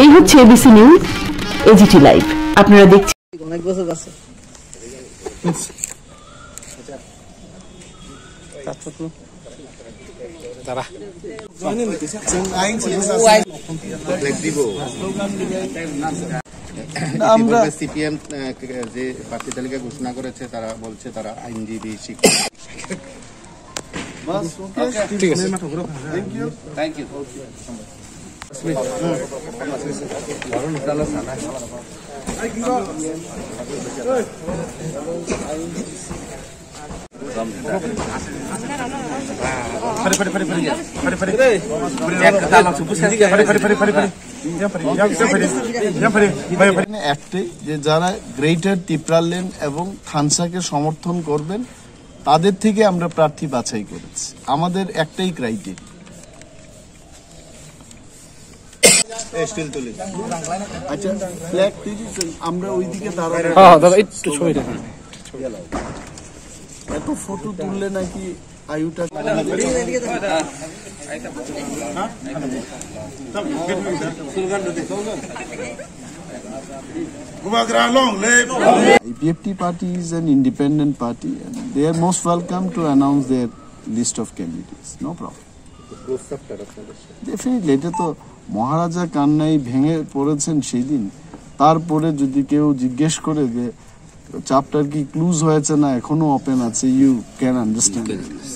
এই হচ্ছে ABC news AGT live. আপনারা দেখছেন অনেক বছর আছে আমরা সিপিএম যে প্রার্থী তালিকা ঘোষণা করেছে তারা বলছে তারা আইনজীবী শিক্ষক। Thank you. একটাই যে যারা গ্রেটার তিপ্রালেন এবং থানসাকে সমর্থন করবেন তাদের থেকে আমরা প্রার্থী বাছাই করেছি। আমাদের একটাই ক্রাইটেরিয়া। আচ্ছা ফ্ল্যাগ আমরা ওইদিকে এত ফটো তুললে নাকি আয়ুটা IPFT party is an independent party and they are most welcome to announce their list of candidates. No problem. Definitely এটা তো মহারাজা কান্নাই ভেঙে পড়েছেন সেই দিন। তারপরে যদি কেউ জিজ্ঞেস করে যে চ্যাপ্টার কি ক্লুজ হয়েছে না এখনো ওপেন আছে, ইউ ক্যান আন্ডারস্ট্যান্ড।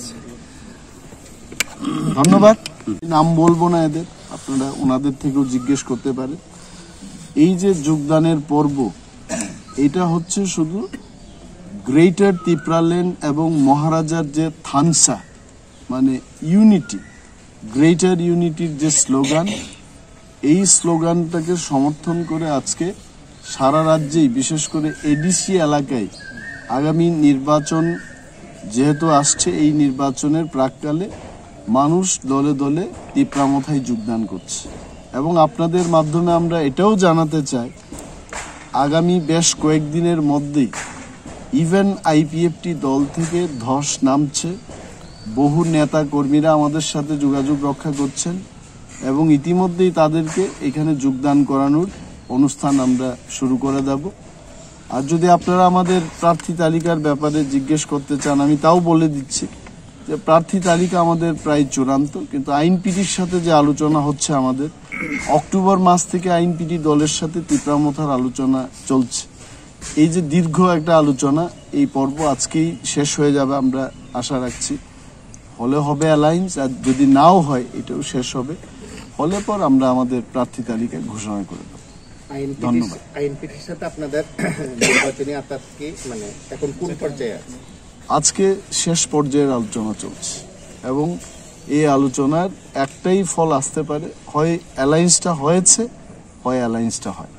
ধন্যবাদ। নাম বলবো না এদের, আপনারা ওনাদের থেকেও জিজ্ঞেস করতে পারেন। এই যে যোগদানের পর্ব, এটা হচ্ছে শুধু গ্রেটার তিপ্রালেন এবং মহারাজার যে থানসা মানে ইউনিটি, গ্রেটার ইউনিটির যে স্লোগান, এই স্লোগানটাকে সমর্থন করে আজকে সারা রাজ্যেই বিশেষ করে এডিসি এলাকায় আগামী নির্বাচন যেহেতু আসছে, এই নির্বাচনের প্রাককালে মানুষ দলে দলে তিপ্রামথায় যোগদান করছে। এবং আপনাদের মাধ্যমে আমরা এটাও জানাতে চাই আগামী বেশ কয়েকদিনের মধ্যেই ইভেন আইপিএফটি দল থেকে ধস নামছে। বহু নেতা কর্মীরা আমাদের সাথে যোগাযোগ রক্ষা করছেন এবং ইতিমধ্যেই তাদেরকে এখানে যোগদান করানোর অনুষ্ঠান আমরা শুরু করে দেব। আর যদি আপনারা আমাদের প্রার্থী তালিকার ব্যাপারে জিজ্ঞেস করতে চান, আমি তাও বলে দিচ্ছি যে প্রার্থী তালিকা আমাদের প্রায় চূড়ান্ত, কিন্তু আইনপিটির সাথে যে আলোচনা হচ্ছে আমাদের, অক্টোবর মাস থেকে আইনপিটি দলের সাথে তিপ্রামথার আলোচনা চলছে। এই যে দীর্ঘ একটা আলোচনা, এই পর্ব আজকেই শেষ হয়ে যাবে আমরা আশা রাখছি। হলে হবে অ্যালায়েন্স, আর যদি নাও হয় এটাও শেষ হবে। হলে পর আমরা আমাদের প্রার্থী তালিকা ঘোষণা করে দেব। ধন্যবাদ। আইনপিটির সাথে আপনাদের নির্বাচনী আতাত কি মানে এখন কোন পর্যায়ে আছে? আজকে শেষ পর্যায়ের আলোচনা চলছে এবং এই আলোচনার একটাই ফল আসতে পারে, হয় অ্যালায়েন্সটা হয়েছে, হয় অ্যালায়েন্সটা হয়।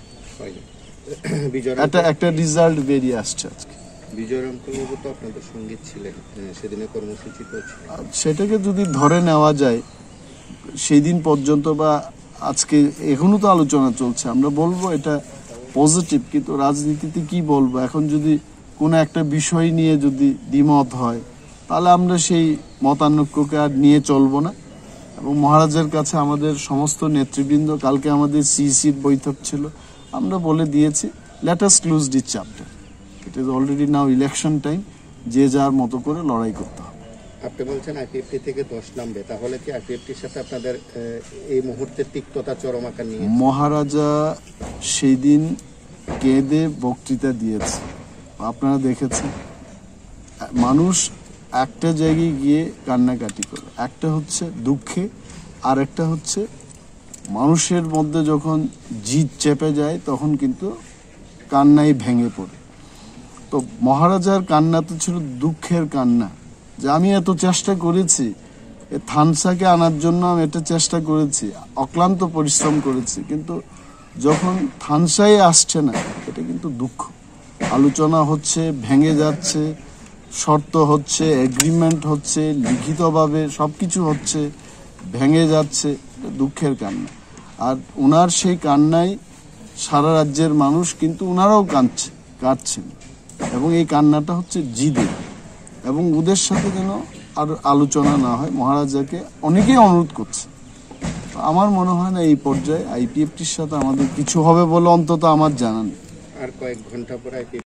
একটা রেজাল্ট বেরিয়ে আসছে আজকে। বিজয়রামবাবু তো আপনাদের সঙ্গে ছিলেন, সেদিনের কর্মসূচি তো সেটাকে যদি ধরে নেওয়া যায় সেই দিন পর্যন্ত বা আজকে এখনো তো আলোচনা চলছে, আমরা বলবো এটা পজিটিভ। কিন্তু রাজনীতিতে কি বলবো, এখন যদি কোনো একটা বিষয় নিয়ে যদি দ্বিমত হয় তাহলে আমরা সেই মতানৈক্যকে আর নিয়ে চলবো না। এবং মহারাজের কাছে আমাদের সমস্ত নেতৃবৃন্দ, কালকে আমাদের সিইসির বৈঠক ছিল, আমরা বলে দিয়েছি let us close this chapter, it is already now election time, যে যার মতো করে লড়াই করতে হবে। আপনি বলছেন আইপিএফটি থেকে 10 নামবে, তাহলে কি আইপিএফটির সাথে আপনাদের এই মুহূর্তে তিক্ততা চরম আকার নিয়ে? মহারাজা সেই দিন কেঁদে বক্তৃতা দিয়েছে, আপনারা দেখেছেন। মানুষ একটা জায়গায় গিয়ে কান্নাকাটি করে, একটা হচ্ছে দুঃখে, আর একটা হচ্ছে মানুষের মধ্যে যখন জিদ চেপে যায় তখন কিন্তু কান্নাই ভেঙে পড়ে। তো মহারাজার কান্না তো ছিল দুঃখের কান্না, যে আমি এত চেষ্টা করেছি থানসাকে আনার জন্য, আমি এটা চেষ্টা করেছি, অক্লান্ত পরিশ্রম করেছি, কিন্তু যখন থানসাই আসছে না, এটা কিন্তু দুঃখ। আলোচনা হচ্ছে, ভেঙে যাচ্ছে, শর্ত হচ্ছে, এগ্রিমেন্ট হচ্ছে, লিখিতভাবে সবকিছু হচ্ছে, ভেঙে যাচ্ছে, দুঃখের কান্না। আর ওনার সেই কান্নায় সারা রাজ্যের মানুষ কিন্তু ওনারাও কাঁদছেন এবং এই কান্নাটা হচ্ছে জিদে। এবং ওদের সাথে যেন আর আলোচনা না হয়, মহারাজাকে অনেকেই অনুরোধ করছে। আমার মনে হয় না এই পর্যায়ে আইপিএফটির সাথে আমাদের কিছু হবে বলে অন্তত আমার জানা নেই। আর কয়েক ঘন্টা পরে